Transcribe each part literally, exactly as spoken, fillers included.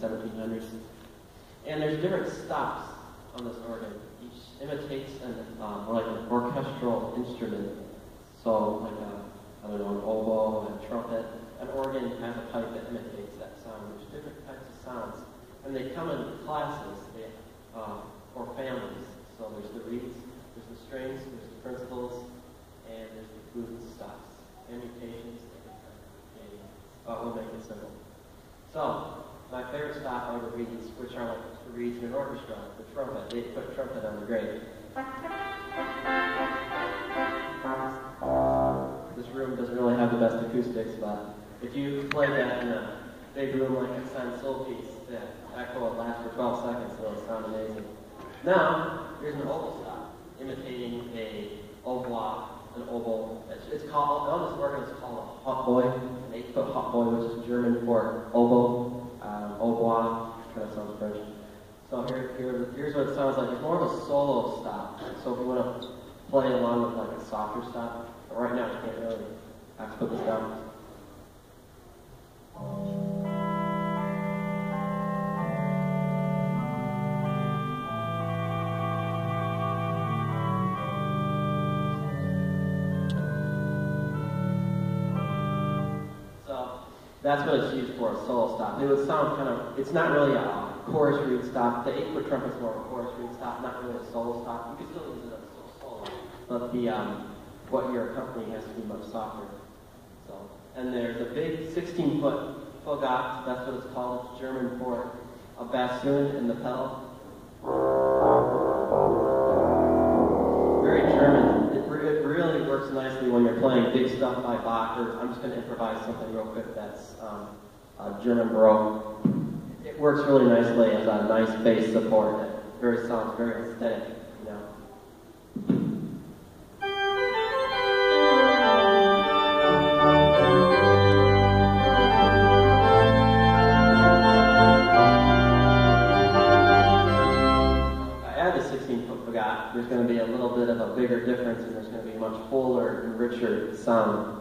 seventeen hundreds. And there's different stops on this organ. Each imitates an, uh, like an orchestral instrument. So like a, I don't know, an oboe, a trumpet. An organ has a pipe that imitates that sound. There's different types of sounds. And they come in classes they, uh, or families. So there's the reeds, there's the strings, there's the principals, and there's the flute stops. Imitations, uh, we'll make it simple. So, my favorite stop are the reeds, which are like the reeds in an orchestra, the trumpet. They put trumpet on the grave. This room doesn't really have the best acoustics, but if you play that in a big room like a San Sol piece, the echo will last for twelve seconds, so it'll sound amazing. Now, here's an oboe stop, imitating a oboe, an oboe. It's, it's called, on this organ, it's called a Hautboy, an eight-foot Hautboy, which is German for oboe, um, oboe, kind of sounds French. So here, here, here's what it sounds like. It's more of a solo stop. So if you want to play along with like a softer stop, but right now I can't really. I have to put this down. That's what it's used for, a solo stop. It would sound kind of, it's not really a chorus reed stop. The eight-foot trumpet's more of a chorus reed stop, not really a solo stop. You can still use it as a solo, but the, um, what you're accompanying has to be much softer. So, and there's a big sixteen-foot Fagot, that's what it's called. It's German for a bassoon in the pedal. Very German. It, it really works nicely when you're playing big stuff by Bach, or I'm just going to improvise something real quick that's um, uh, German Baroque. It works really nicely as a nice bass support. It very sounds very aesthetic, you know. There's going to be a little bit of a bigger difference, and there's going to be a much fuller and richer sound.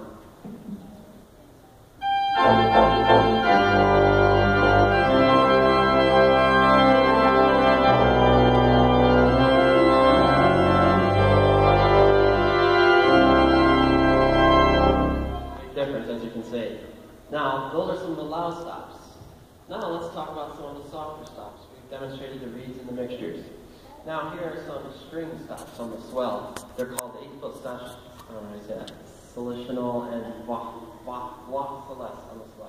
Big difference, as you can see. Now, those are some of the loud stops. Now, let's talk about some of the softer stops. We've demonstrated the reeds and the mixtures. Now here are some string stops on the swell. They're called eight-foot stops. I don't know how to say that. Solitional and voix, voix, voix celeste on the swell.